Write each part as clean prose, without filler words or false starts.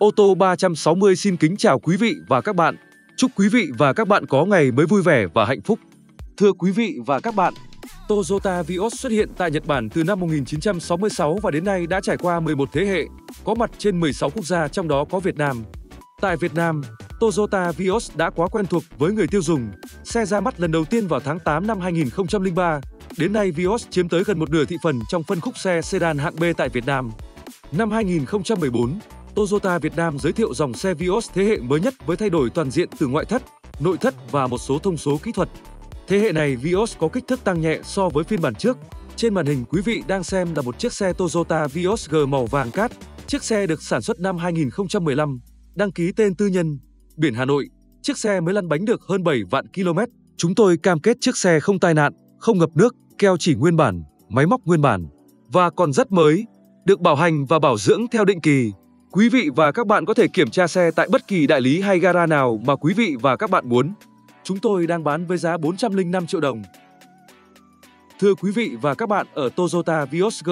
Ô tô 360 xin kính chào quý vị và các bạn. Chúc quý vị và các bạn có ngày mới vui vẻ và hạnh phúc. Thưa quý vị và các bạn, Toyota Vios xuất hiện tại Nhật Bản từ năm 1966 và đến nay đã trải qua 11 thế hệ, có mặt trên 16 quốc gia trong đó có Việt Nam. Tại Việt Nam, Toyota Vios đã quá quen thuộc với người tiêu dùng. Xe ra mắt lần đầu tiên vào tháng 8 năm 2003. Đến nay, Vios chiếm tới gần một nửa thị phần trong phân khúc xe sedan hạng B tại Việt Nam. Năm 2014, Toyota Việt Nam giới thiệu dòng xe Vios thế hệ mới nhất với thay đổi toàn diện từ ngoại thất, nội thất và một số thông số kỹ thuật. Thế hệ này Vios có kích thước tăng nhẹ so với phiên bản trước. Trên màn hình quý vị đang xem là một chiếc xe Toyota Vios G màu vàng cát. Chiếc xe được sản xuất năm 2015, đăng ký tên tư nhân, biển Hà Nội. Chiếc xe mới lăn bánh được hơn 7 vạn km. Chúng tôi cam kết chiếc xe không tai nạn, không ngập nước, keo chỉ nguyên bản, máy móc nguyên bản và còn rất mới, được bảo hành và bảo dưỡng theo định kỳ. Quý vị và các bạn có thể kiểm tra xe tại bất kỳ đại lý hay gara nào mà quý vị và các bạn muốn. Chúng tôi đang bán với giá 405 triệu đồng. Thưa quý vị và các bạn, ở Toyota Vios G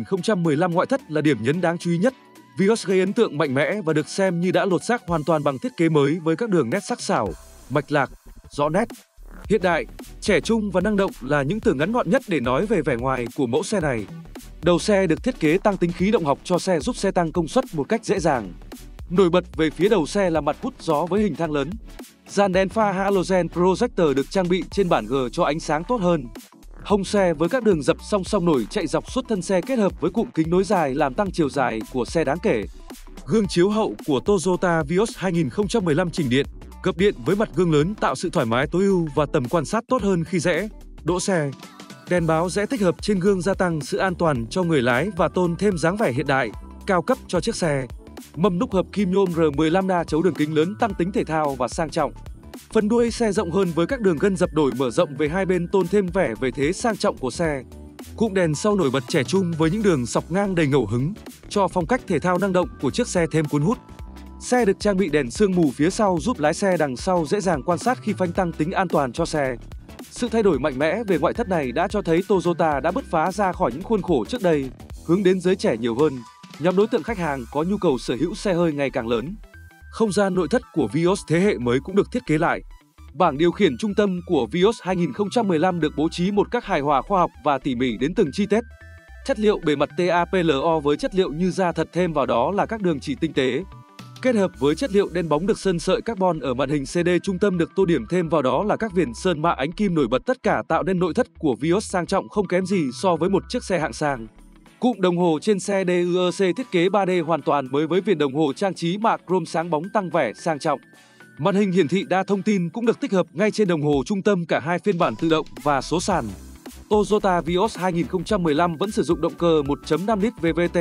2015 ngoại thất là điểm nhấn đáng chú ý nhất. Vios gây ấn tượng mạnh mẽ và được xem như đã lột xác hoàn toàn bằng thiết kế mới với các đường nét sắc sảo, mạch lạc, rõ nét. Hiện đại, trẻ trung và năng động là những từ ngắn gọn nhất để nói về vẻ ngoài của mẫu xe này. Đầu xe được thiết kế tăng tính khí động học cho xe, giúp xe tăng công suất một cách dễ dàng. Nổi bật về phía đầu xe là mặt hút gió với hình thang lớn. Dàn đèn pha halogen projector được trang bị trên bản G cho ánh sáng tốt hơn. Hông xe với các đường dập song song nổi chạy dọc suốt thân xe kết hợp với cụm kính nối dài làm tăng chiều dài của xe đáng kể. Gương chiếu hậu của Toyota Vios 2015 chỉnh điện, gập điện với mặt gương lớn tạo sự thoải mái tối ưu và tầm quan sát tốt hơn khi rẽ, đỗ xe. Đèn báo rẽ tích hợp trên gương gia tăng sự an toàn cho người lái và tôn thêm dáng vẻ hiện đại, cao cấp cho chiếc xe. Mâm đúc hợp kim nhôm R15 đa chấu đường kính lớn tăng tính thể thao và sang trọng. Phần đuôi xe rộng hơn với các đường gân dập đổi mở rộng về hai bên tôn thêm vẻ về thế sang trọng của xe. Cụm đèn sau nổi bật trẻ trung với những đường sọc ngang đầy ngẫu hứng, cho phong cách thể thao năng động của chiếc xe thêm cuốn hút. Xe được trang bị đèn sương mù phía sau giúp lái xe đằng sau dễ dàng quan sát khi phanh, tăng tính an toàn cho xe. Sự thay đổi mạnh mẽ về ngoại thất này đã cho thấy Toyota đã bứt phá ra khỏi những khuôn khổ trước đây, hướng đến giới trẻ nhiều hơn, nhóm đối tượng khách hàng có nhu cầu sở hữu xe hơi ngày càng lớn. Không gian nội thất của Vios thế hệ mới cũng được thiết kế lại. Bảng điều khiển trung tâm của Vios 2015 được bố trí một cách hài hòa, khoa học và tỉ mỉ đến từng chi tiết. Chất liệu bề mặt TAPLO với chất liệu như da thật, thêm vào đó là các đường chỉ tinh tế. Kết hợp với chất liệu đen bóng được sơn sợi carbon ở màn hình CD trung tâm được tô điểm, thêm vào đó là các viền sơn mạ ánh kim nổi bật, tất cả tạo nên nội thất của Vios sang trọng không kém gì so với một chiếc xe hạng sang. Cụm đồng hồ trên xe DUEC thiết kế 3D hoàn toàn mới với viền đồng hồ trang trí mạ chrome sáng bóng tăng vẻ sang trọng. Màn hình hiển thị đa thông tin cũng được tích hợp ngay trên đồng hồ trung tâm, cả hai phiên bản tự động và số sàn. Toyota Vios 2015 vẫn sử dụng động cơ 1.5 lít VVT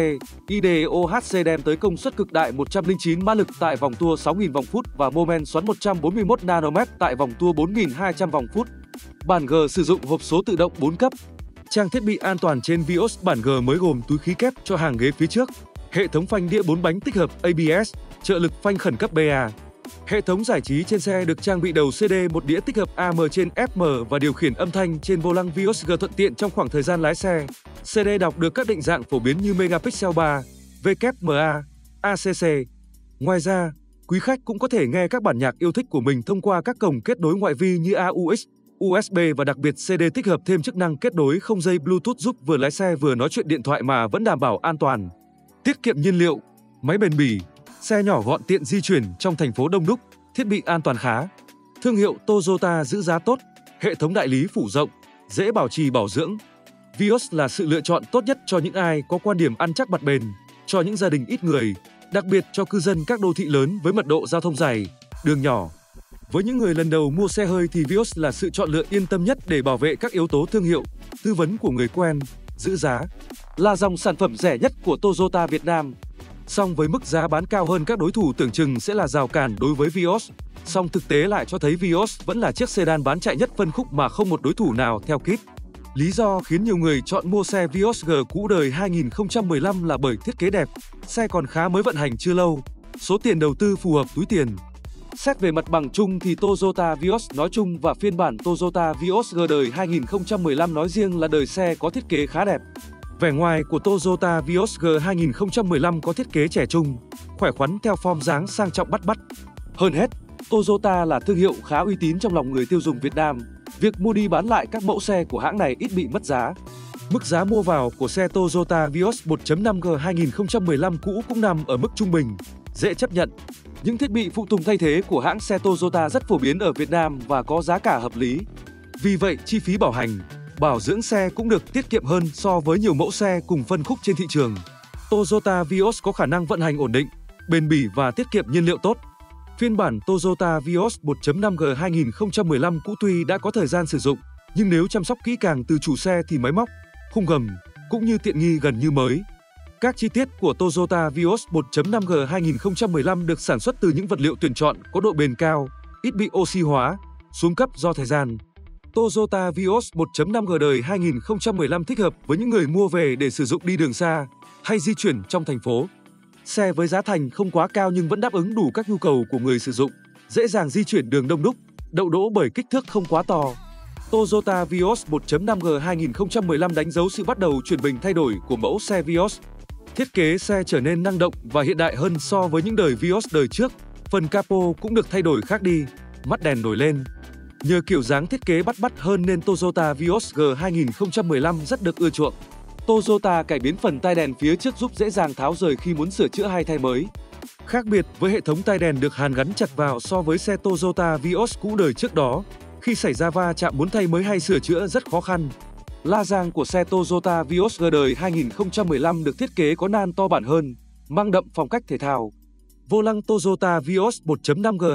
IDOHC đem tới công suất cực đại 109 mã lực tại vòng tua 6.000 vòng phút và mô men xoắn 141 nm tại vòng tua 4.200 vòng phút. Bản G sử dụng hộp số tự động 4 cấp. Trang thiết bị an toàn trên Vios bản G mới gồm túi khí kép cho hàng ghế phía trước, hệ thống phanh đĩa 4 bánh tích hợp ABS, trợ lực phanh khẩn cấp BA. Hệ thống giải trí trên xe được trang bị đầu CD, một đĩa tích hợp AM trên FM và điều khiển âm thanh trên vô lăng Vios G thuận tiện trong khoảng thời gian lái xe. CD đọc được các định dạng phổ biến như megapixel 3, WMA, ACC. Ngoài ra, quý khách cũng có thể nghe các bản nhạc yêu thích của mình thông qua các cổng kết nối ngoại vi như AUX, USB và đặc biệt CD tích hợp thêm chức năng kết nối không dây Bluetooth giúp vừa lái xe vừa nói chuyện điện thoại mà vẫn đảm bảo an toàn. Tiết kiệm nhiên liệu, máy bền bỉ, xe nhỏ gọn tiện di chuyển trong thành phố đông đúc, thiết bị an toàn khá. Thương hiệu Toyota giữ giá tốt, hệ thống đại lý phủ rộng, dễ bảo trì bảo dưỡng. Vios là sự lựa chọn tốt nhất cho những ai có quan điểm ăn chắc bật bền, cho những gia đình ít người, đặc biệt cho cư dân các đô thị lớn với mật độ giao thông dày, đường nhỏ. Với những người lần đầu mua xe hơi thì Vios là sự chọn lựa yên tâm nhất để bảo vệ các yếu tố thương hiệu, tư vấn của người quen, giữ giá. Là dòng sản phẩm rẻ nhất của Toyota Việt Nam. Song với mức giá bán cao hơn các đối thủ tưởng chừng sẽ là rào cản đối với Vios, song thực tế lại cho thấy Vios vẫn là chiếc sedan bán chạy nhất phân khúc mà không một đối thủ nào theo kịp. Lý do khiến nhiều người chọn mua xe Vios G cũ đời 2015 là bởi thiết kế đẹp, xe còn khá mới, vận hành chưa lâu, số tiền đầu tư phù hợp túi tiền. Xét về mặt bằng chung thì Toyota Vios nói chung và phiên bản Toyota Vios G đời 2015 nói riêng là đời xe có thiết kế khá đẹp. Vẻ ngoài của Toyota Vios G 2015 có thiết kế trẻ trung, khỏe khoắn theo form dáng sang trọng bắt mắt. Hơn hết, Toyota là thương hiệu khá uy tín trong lòng người tiêu dùng Việt Nam. Việc mua đi bán lại các mẫu xe của hãng này ít bị mất giá. Mức giá mua vào của xe Toyota Vios 1.5G 2015 cũ cũng nằm ở mức trung bình, dễ chấp nhận. Những thiết bị phụ tùng thay thế của hãng xe Toyota rất phổ biến ở Việt Nam và có giá cả hợp lý. Vì vậy, chi phí bảo hành, bảo dưỡng xe cũng được tiết kiệm hơn so với nhiều mẫu xe cùng phân khúc trên thị trường. Toyota Vios có khả năng vận hành ổn định, bền bỉ và tiết kiệm nhiên liệu tốt. Phiên bản Toyota Vios 1.5G 2015 cũ tuy đã có thời gian sử dụng, nhưng nếu chăm sóc kỹ càng từ chủ xe thì máy móc, khung gầm cũng như tiện nghi gần như mới. Các chi tiết của Toyota Vios 1.5G 2015 được sản xuất từ những vật liệu tuyển chọn có độ bền cao, ít bị oxy hóa, xuống cấp do thời gian. Toyota Vios 1.5G đời 2015 thích hợp với những người mua về để sử dụng đi đường xa hay di chuyển trong thành phố. Xe với giá thành không quá cao nhưng vẫn đáp ứng đủ các nhu cầu của người sử dụng, dễ dàng di chuyển đường đông đúc, đậu đỗ bởi kích thước không quá to. Toyota Vios 1.5G 2015 đánh dấu sự bắt đầu chuyển mình thay đổi của mẫu xe Vios. Thiết kế xe trở nên năng động và hiện đại hơn so với những đời Vios đời trước. Phần capo cũng được thay đổi khác đi, mắt đèn nổi lên. Nhờ kiểu dáng thiết kế bắt mắt hơn nên Toyota Vios G 2015 rất được ưa chuộng. Toyota cải biến phần tai đèn phía trước giúp dễ dàng tháo rời khi muốn sửa chữa hay thay mới. Khác biệt với hệ thống tai đèn được hàn gắn chặt vào so với xe Toyota Vios cũ đời trước đó, khi xảy ra va chạm muốn thay mới hay sửa chữa rất khó khăn. La rang của xe Toyota Vios G đời 2015 được thiết kế có nan to bản hơn, mang đậm phong cách thể thao. Vô lăng Toyota Vios 1.5G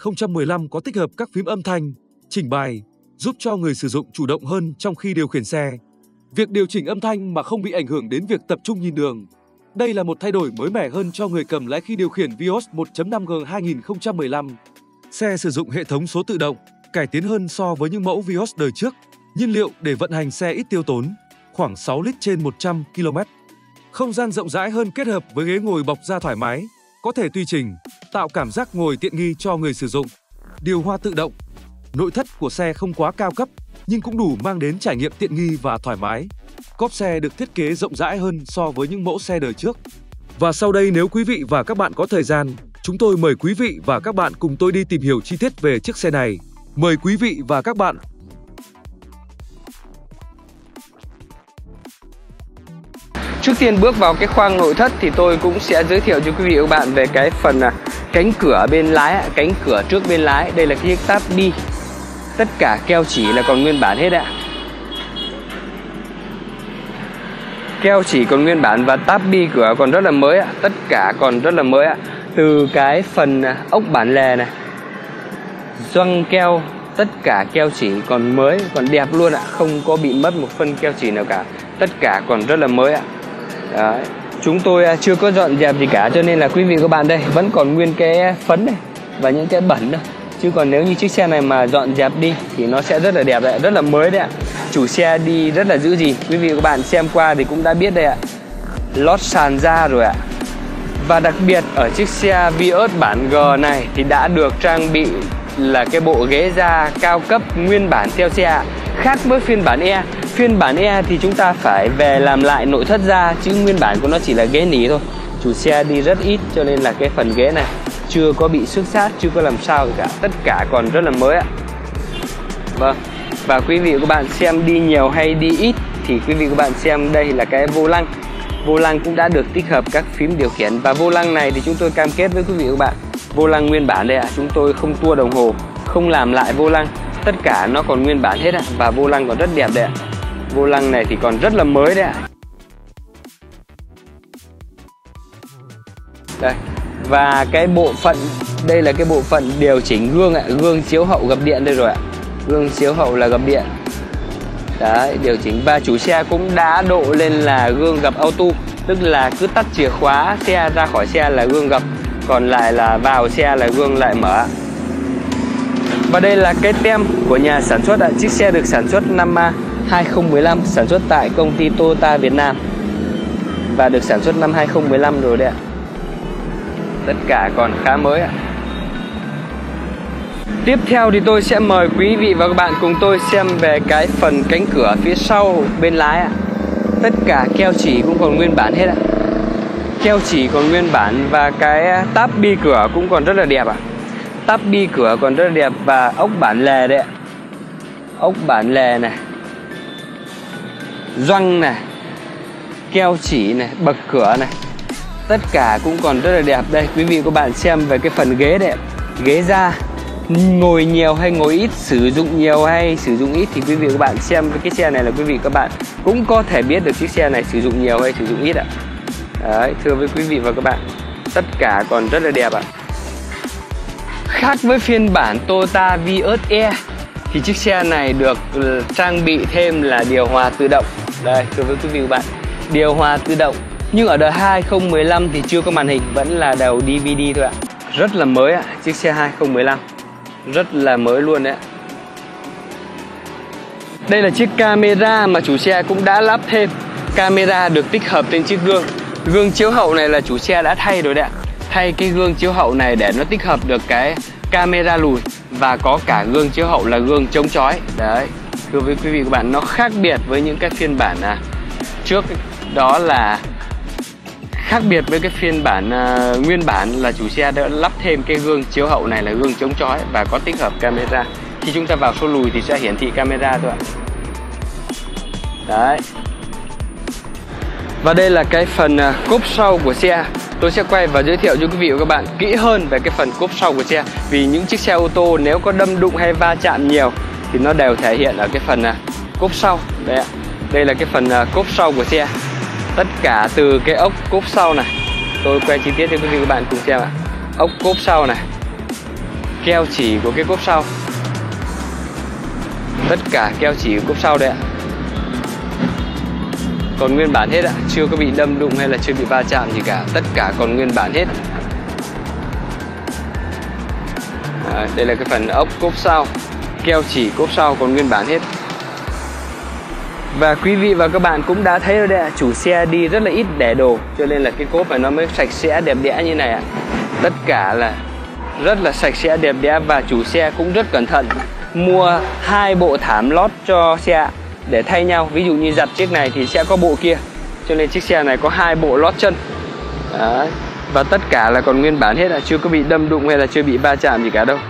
2015 có tích hợp các phím âm thanh, chỉnh bài, giúp cho người sử dụng chủ động hơn trong khi điều khiển xe. Việc điều chỉnh âm thanh mà không bị ảnh hưởng đến việc tập trung nhìn đường. Đây là một thay đổi mới mẻ hơn cho người cầm lái khi điều khiển Vios 1.5G 2015. Xe sử dụng hệ thống số tự động, cải tiến hơn so với những mẫu Vios đời trước. Nhiên liệu để vận hành xe ít tiêu tốn, khoảng 6 lít trên 100 km. Không gian rộng rãi hơn kết hợp với ghế ngồi bọc da thoải mái, có thể tùy chỉnh, tạo cảm giác ngồi tiện nghi cho người sử dụng. Điều hòa tự động. Nội thất của xe không quá cao cấp, nhưng cũng đủ mang đến trải nghiệm tiện nghi và thoải mái. Cốp xe được thiết kế rộng rãi hơn so với những mẫu xe đời trước. Và sau đây nếu quý vị và các bạn có thời gian, chúng tôi mời quý vị và các bạn cùng tôi đi tìm hiểu chi tiết về chiếc xe này. Mời quý vị và các bạn. Trước tiên bước vào cái khoang nội thất thì tôi cũng sẽ giới thiệu cho quý vị và các bạn về cái phần cánh cửa bên lái, cánh cửa trước bên lái. Đây là cái chiếc tab bi. Tất cả keo chỉ là còn nguyên bản hết ạ. Keo chỉ còn nguyên bản và tab bi cửa còn rất là mới ạ. Tất cả còn rất là mới ạ. Từ cái phần ốc bản lề này, gioăng keo, tất cả keo chỉ còn mới, còn đẹp luôn ạ. Không có bị mất một phân keo chỉ nào cả. Tất cả còn rất là mới ạ. Đấy. Chúng tôi chưa có dọn dẹp gì cả, cho nên là quý vị và các bạn đây vẫn còn nguyên cái phấn này và những cái bẩn đâu. Chứ còn nếu như chiếc xe này mà dọn dẹp đi thì nó sẽ rất là đẹp đấy, rất là mới đấy ạ. Chủ xe đi rất là giữ gìn. Quý vị và các bạn xem qua thì cũng đã biết đây ạ. Lót sàn da rồi ạ. Và đặc biệt ở chiếc xe Vios bản G này thì đã được trang bị là cái bộ ghế da cao cấp nguyên bản theo xe, khác với phiên bản E. Phiên bản E thì chúng ta phải về làm lại nội thất da, chứ nguyên bản của nó chỉ là ghế nỉ thôi. Chủ xe đi rất ít cho nên là cái phần ghế này chưa có bị xước xát, chưa có làm sao cả. Tất cả còn rất là mới ạ. Vâng. Và quý vị và các bạn xem đi nhiều hay đi ít thì quý vị và các bạn xem đây là cái vô lăng. Vô lăng cũng đã được tích hợp các phím điều khiển. Và vô lăng này thì chúng tôi cam kết với quý vị và các bạn, vô lăng nguyên bản đây ạ. Chúng tôi không tua đồng hồ, không làm lại vô lăng. Tất cả nó còn nguyên bản hết ạ. Và vô lăng còn rất đẹp đấy ạ. Vô lăng này thì còn rất là mới đấy ạ. Đây. Và cái bộ phận, đây là cái bộ phận điều chỉnh gương ạ. Gương chiếu hậu gập điện đây rồi ạ. Gương chiếu hậu là gập điện. Đấy, điều chỉnh. Và chủ xe cũng đã độ lên là gương gập auto. Tức là cứ tắt chìa khóa xe ra khỏi xe là gương gập, còn lại là vào xe là gương lại mở. Và đây là cái tem của nhà sản xuất ạ. Chiếc xe được sản xuất năm 2015, sản xuất tại công ty Toyota Việt Nam. Và được sản xuất năm 2015 rồi đấy ạ. Tất cả còn khá mới ạ. Tiếp theo thì tôi sẽ mời quý vị và các bạn cùng tôi xem về cái phần cánh cửa phía sau bên lái ạ. Tất cả keo chỉ cũng còn nguyên bản hết ạ. Keo chỉ còn nguyên bản và cái táp bi cửa cũng còn rất là đẹp ạ. Táp bi cửa còn rất là đẹp và ốc bản lề đấy ạ. Ốc bản lề này, gioăng này, keo chỉ này, bậc cửa này, tất cả cũng còn rất là đẹp. Đây quý vị các bạn xem về cái phần ghế đấy, ghế da, ngồi nhiều hay ngồi ít, sử dụng nhiều hay sử dụng ít thì quý vị các bạn xem với cái xe này là quý vị các bạn cũng có thể biết được chiếc xe này sử dụng nhiều hay sử dụng ít ạ. Đấy, thưa với quý vị và các bạn, tất cả còn rất là đẹp ạ. Khác với phiên bản Toyota Vios E thì chiếc xe này được trang bị thêm là điều hòa tự động. Đây, thưa với quý vị và các bạn, điều hòa tự động. Nhưng ở đời 2015 thì chưa có màn hình, vẫn là đầu DVD thôi ạ. Rất là mới ạ, chiếc xe 2015 rất là mới luôn đấy ạ. Đây là chiếc camera mà chủ xe cũng đã lắp thêm. Camera được tích hợp trên chiếc gương. Gương chiếu hậu này là chủ xe đã thay rồi đấy ạ. Thay cái gương chiếu hậu này để nó tích hợp được cái camera lùi và có cả gương chiếu hậu là gương chống chói. Đấy, thưa với quý vị các bạn, nó khác biệt với những cái phiên bản trước, đó là khác biệt với cái phiên bản nguyên bản là chủ xe đã lắp thêm cái gương chiếu hậu này là gương chống chói và có tích hợp camera. Khi chúng ta vào số lùi thì sẽ hiển thị camera thôi ạ. Đấy. Và đây là cái phần cốp sau của xe. Tôi sẽ quay và giới thiệu cho quý vị và các bạn kỹ hơn về cái phần cốp sau của xe. Vì những chiếc xe ô tô nếu có đâm đụng hay va chạm nhiều thì nó đều thể hiện ở cái phần cốp sau. Đây ạ. Đây là cái phần cốp sau của xe. Tất cả từ cái ốc cốp sau này, tôi quay chi tiết cho quý vị và các bạn cùng xem ạ. Ốc cốp sau này, keo chỉ của cái cốp sau, tất cả keo chỉ của cốp sau đây ạ, còn nguyên bản hết ạ, chưa có bị đâm đụng hay là chưa bị va chạm gì cả, tất cả còn nguyên bản hết. Đây là cái phần ốc cốp sau, keo chỉ cốp sau còn nguyên bản hết. Và quý vị và các bạn cũng đã thấy rồi đấy ạ, chủ xe đi rất là ít để đồ, cho nên là cái cốp này nó mới sạch sẽ đẹp đẽ như này ạ. Tất cả là rất là sạch sẽ đẹp đẽ và chủ xe cũng rất cẩn thận mua 2 bộ thảm lót cho xe để thay nhau. Ví dụ như giặt chiếc này thì sẽ có bộ kia, cho nên chiếc xe này có 2 bộ lót chân. Đấy. Và tất cả là còn nguyên bản hết ạ, chưa có bị đâm đụng hay là chưa bị va chạm gì cả đâu.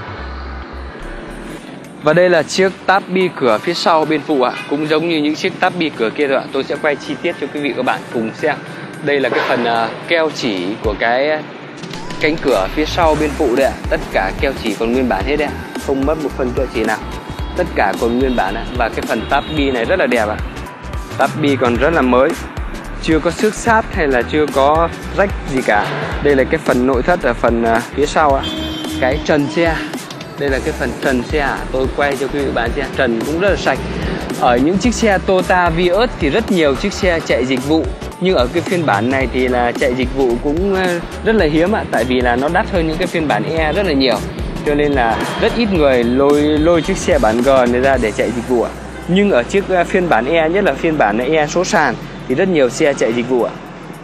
Và đây là chiếc táp bi cửa phía sau bên phụ ạ, cũng giống như những chiếc táp bi cửa kia thôi ạ. Tôi sẽ quay chi tiết cho quý vị và các bạn cùng xem. Đây là cái phần keo chỉ của cái cánh cửa phía sau bên phụ đây ạ. Tất cả keo chỉ còn nguyên bản hết đấy ạ, không mất một phần keo chỉ nào, tất cả còn nguyên bản ạ. Và cái phần táp bi này rất là đẹp ạ, táp bi còn rất là mới, chưa có xước sát hay là chưa có rách gì cả. Đây là cái phần nội thất ở phần phía sau ạ. Cái trần xe, đây là cái phần trần xe, tôi quay cho quý vị bạn xem, trần cũng rất là sạch. Ở những chiếc xe Toyota Vios thì rất nhiều chiếc xe chạy dịch vụ, nhưng ở cái phiên bản này thì là chạy dịch vụ cũng rất là hiếm ạ, tại vì là nó đắt hơn những cái phiên bản E rất là nhiều, cho nên là rất ít người lôi chiếc xe bản G này ra để chạy dịch vụ ạ. Nhưng ở chiếc phiên bản E, nhất là phiên bản E số sàn thì rất nhiều xe chạy dịch vụ ạ.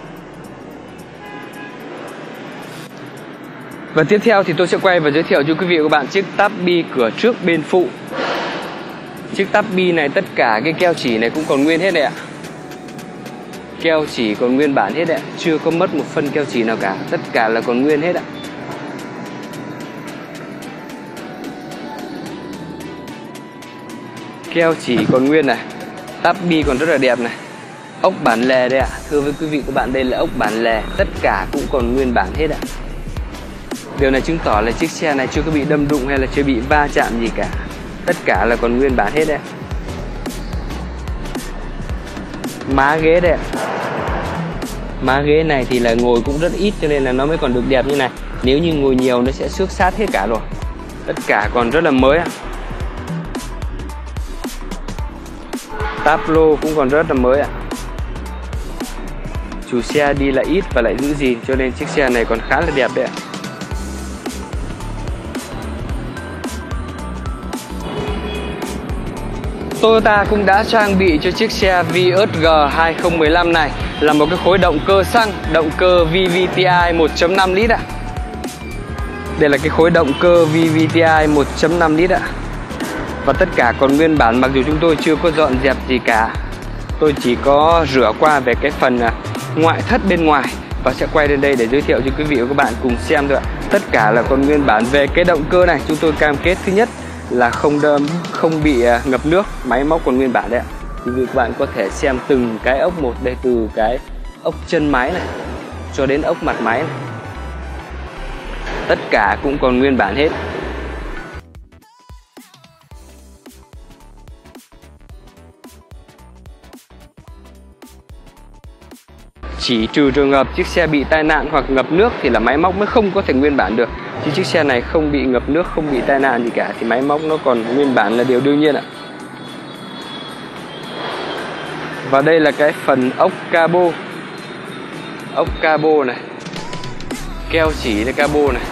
Và tiếp theo thì tôi sẽ quay và giới thiệu cho quý vị và các bạn chiếc táp bi cửa trước bên phụ. Chiếc táp bi này tất cả cái keo chỉ này cũng còn nguyên hết đấy ạ. Keo chỉ còn nguyên bản hết đấy ạ, chưa có mất một phân keo chỉ nào cả, tất cả là còn nguyên hết ạ. Keo chỉ còn nguyên này, táp bi còn rất là đẹp này. Ốc bản lề đây ạ, thưa với quý vị các bạn, đây là ốc bản lề, tất cả cũng còn nguyên bản hết ạ. Điều này chứng tỏ là chiếc xe này chưa có bị đâm đụng hay là chưa bị va chạm gì cả, tất cả là còn nguyên bản hết đấy. Má ghế đây ạ, má ghế này thì là ngồi cũng rất ít cho nên là nó mới còn được đẹp như này, nếu như ngồi nhiều nó sẽ xước sát hết cả rồi. Tất cả còn rất là mới ạ. Táp lô cũng còn rất là mới ạ. Chủ xe đi lại ít và lại giữ gìn cho nên chiếc xe này còn khá là đẹp đấy ạ. Toyota cũng đã trang bị cho chiếc xe Vios G 2015 này là một cái khối động cơ xăng, động cơ VVTi 1.5 lít ạ. Đây là cái khối động cơ VVTi 1.5 lít ạ. Và tất cả còn nguyên bản, mặc dù chúng tôi chưa có dọn dẹp gì cả. Tôi chỉ có rửa qua về cái phần ngoại thất bên ngoài và sẽ quay lên đây để giới thiệu cho quý vị và các bạn cùng xem thôi ạ. Tất cả là còn nguyên bản. Về cái động cơ này chúng tôi cam kết thứ nhất là không bị ngập nước, máy móc còn nguyên bản đấy ạ. Quý vị và các bạn có thể xem từng cái ốc một đây, từ cái ốc chân máy này cho đến ốc mặt máy này. Tất cả cũng còn nguyên bản hết. Chỉ trừ trường hợp chiếc xe bị tai nạn hoặc ngập nước thì là máy móc mới không có thể nguyên bản được. Chứ chiếc xe này không bị ngập nước, không bị tai nạn gì cả thì máy móc nó còn nguyên bản là điều đương nhiên ạ. Và đây là cái phần ốc cabo. Ốc cabo này, keo chỉ là cabo này.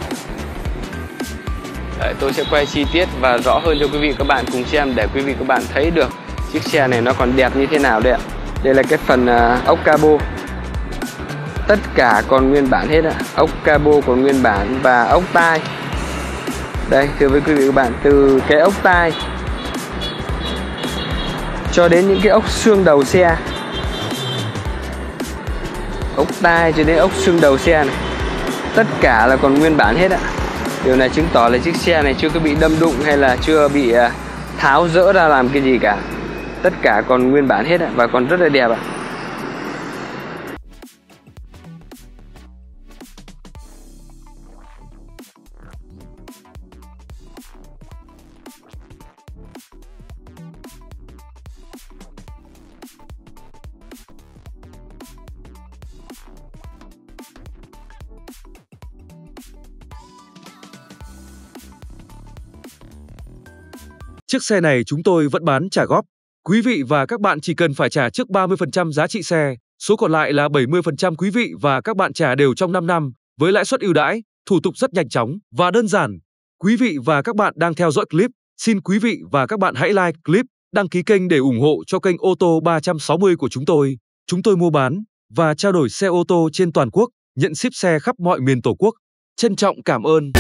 Đấy, tôi sẽ quay chi tiết và rõ hơn cho quý vị các bạn cùng xem để quý vị các bạn thấy được chiếc xe này nó còn đẹp như thế nào đây ạ. Đây là cái phần ốc cabo. Tất cả còn nguyên bản hết ạ. Ốc cabo còn nguyên bản và ốc tai. Đây, thưa với quý vị các bạn, từ cái ốc tai cho đến những cái ốc xương đầu xe. Ốc tai cho đến ốc xương đầu xe này. Tất cả là còn nguyên bản hết ạ. Điều này chứng tỏ là chiếc xe này chưa có bị đâm đụng hay là chưa bị tháo rỡ ra làm cái gì cả. Tất cả còn nguyên bản hết ạ và còn rất là đẹp ạ. Chiếc xe này chúng tôi vẫn bán trả góp. Quý vị và các bạn chỉ cần phải trả trước 30% giá trị xe, số còn lại là 70% quý vị và các bạn trả đều trong 5 năm, với lãi suất ưu đãi, thủ tục rất nhanh chóng và đơn giản. Quý vị và các bạn đang theo dõi clip, xin quý vị và các bạn hãy like clip, đăng ký kênh để ủng hộ cho kênh ô tô 360 của chúng tôi. Chúng tôi mua bán và trao đổi xe ô tô trên toàn quốc, nhận ship xe khắp mọi miền Tổ quốc. Trân trọng cảm ơn.